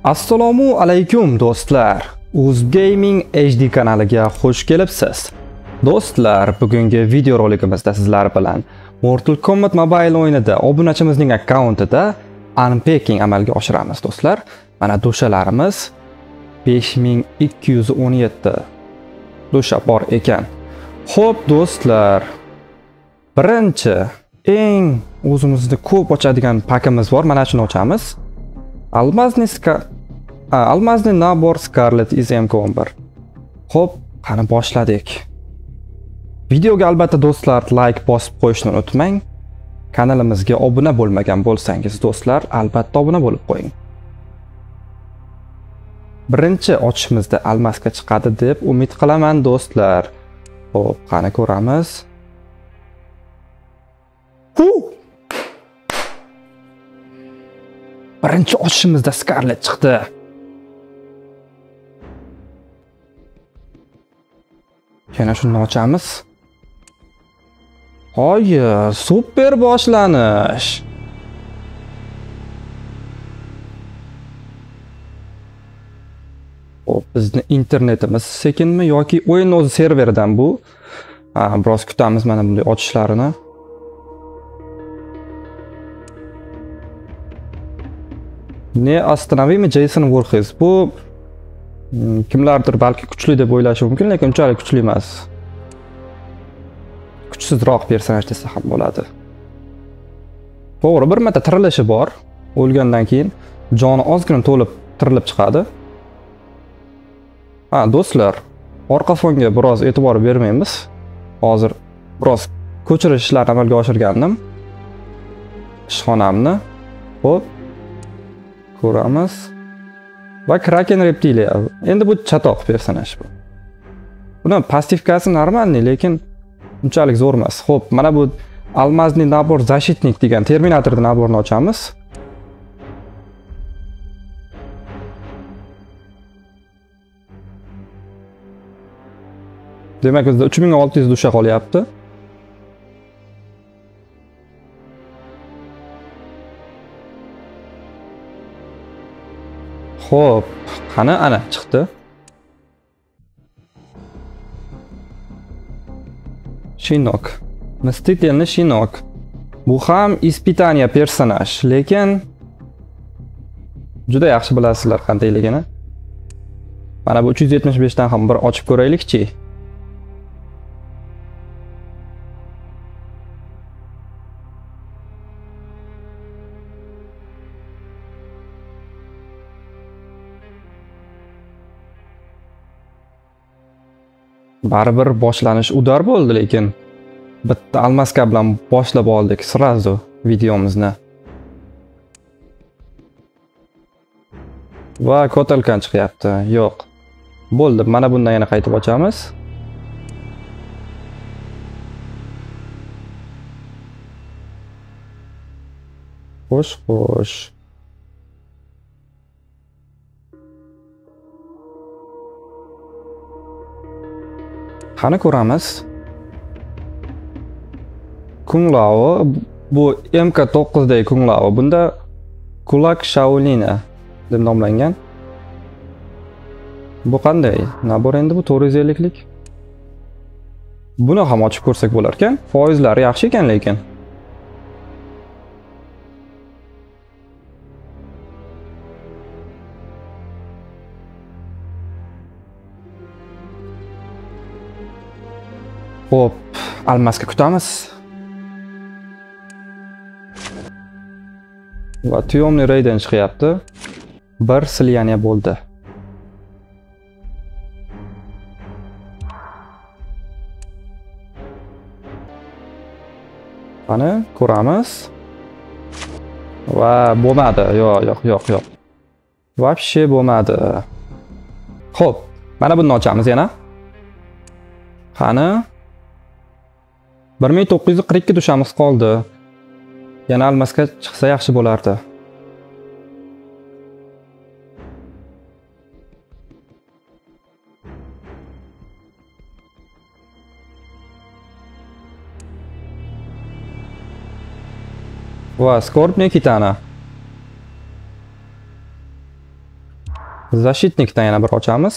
Assalomu alaykum do'stlar. Uzgaming HD kanaliga xush kelibsiz. Do'stlar, bugungi video rolikimizda sizlar bilan Mortal Kombat Mobile o'yinida obunachimizning akkauntida unpacking amalga oshiramiz do'stlar. Mana dushalarimiz 5217 dusha bor ekan. Xo'p do'stlar, birinchi eng o'zimizni ko'p ochadigan pakimiz bor. Mana shuni ochamiz. Almazli nabor Scarlet is MK11. Xo'p, qani boshladik. Videoga albatta do'stlar like bosib qo'yishni unutmang. Kanalimizga obuna bo'lmagan bo'lsangiz do'stlar, albatta obuna bo'lib qo'ying. Birinchi ochishimizda almaska chiqadi deb umid qilaman do'stlar. Xo'p, qani ko'ramiz. Birinchi ochishimizda Scarlet chiqdi. Yana shuni ochamiz. Hayır, super boshlanish. Hop, bizni internetimiz sekinmi yoki o'yin o'zi serveridan bu? Biroz kutamiz mana bunday ochishlarini. Ne oстановimi Jason Voorhees. Bu kimlardir balki kuchli deb o'ylashi mumkin, lekin unchalik kuchli emas. Kuchsizroq personaj desa ham bo'ladi. To'g'ri, bir marta tirilishi bor. O'lgandan keyin joni ozgina to'lib tirilib chiqadi. Do'stlar, orqa fonga biroz e'tibor bermaymiz. Hozir biroz ko'chirish ishlarini amalga oshirgandim. Ishxonamni. Xo'p, ko'ramiz. Va Kraken Reptilia. Endi bu chatoq personaj bu. Buni passivkasi normalniy, lekin unchalik zo'r emas. Xo'p, mana bu almazli nabor Zashitnik degan Terminatorda naborni ochamiz. Demak, bizda 3600 dusha qolyapti. Xo'p, qani ana chiqdi. Shinnok. Mstitelni Shinnok. Bu ham ispitaniya personaj, lekin juda yaxshi bilasizlar qandayligini. Mana bu 375 dan ham bir ochib ko'raylikchi. Baribir boshlanish udar bo'ldi, lekin bitta almaska bilan boshlab oldik srazu videomizni. Va kotelkan chiqyapti. Yo'q. Bo'ldi, mana bundan yana qaytib ochamiz. Xo'sh. Qani ko'ramiz. Kung Lao, bu MK9 dagi Kung Lao. Bunda Kulak Shaolin deb nomlangan. Bu qanday? Nabor endi bu 450 lik. Buni ham ochib ko'rsak bo'lar ekan. Foizlari yaxshi ekan lekin. Hop, almaska kutamiz. Va Tiyomni Raiden chiqyapti. Bir Silianiya bo'ldi. Qani ko'ramiz. Va bo'lmadi. Yo'q. Vobshe bo'lmadi. Xo'p, mana buni ochamiz yana. Qani 1942 dushamiz qoldi. Yana almaska chiqsa yaxshi bo'lardi. Va Scorpion Kitana. Zashitnikdan yana bir ochamiz.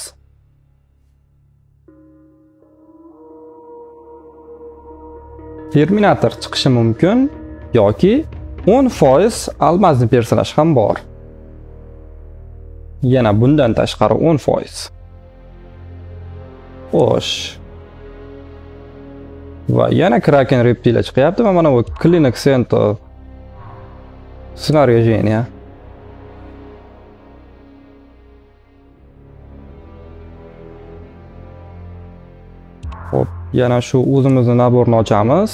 Terminator chiqishi mumkin yoki 10% almazni personaj ham bor. Yana bundan tashqari 10%. Xo'sh. Va yana Kraken Reptile chiqyapti va mana bu Clinic Center снаряжение. Xo'p, yana shu o'zimizni naborni ochamiz.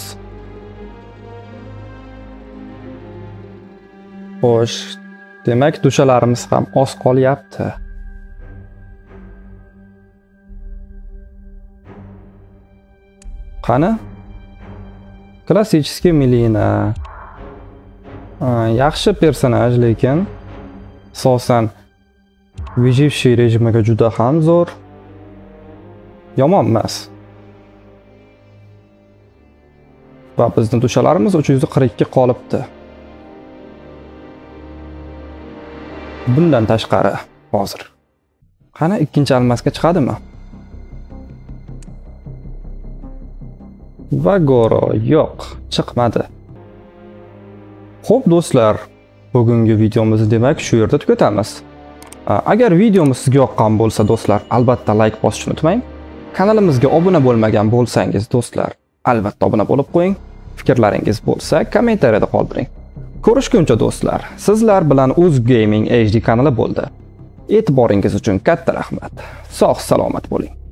Xo'sh, demak dushalarimiz ham oz qolyapti. Qani? Klassический Melina. Yaxshi personaj, lekin asosan выживший rejimiga juda ham zo'r. Yomon emas. Va bizning dushalarimiz 342 qolibdi. Bundan tashqari hozir. Qani ikkinchi almasga chiqadimi? Va Goro yo'q, chiqmadi. Xo'p do'stlar, bugungi videomizni demak shu yerda tugatamiz. Agar videomiz sizga yoqqan bo'lsa do'stlar, albatta like bosishni unutmang. Kanalimizga obuna bo'lmagan bo'lsangiz do'stlar, albatta obuna bo'lib qo'ying. Fikrlaringiz bo'lsa, kommentariyada qoldiring. Ko'rishguncha do'stlar, sizlar bilan UzGaming HD kanali bo'ldi. E'tiboringiz uchun katta rahmat. Sog' salomat bo'ling.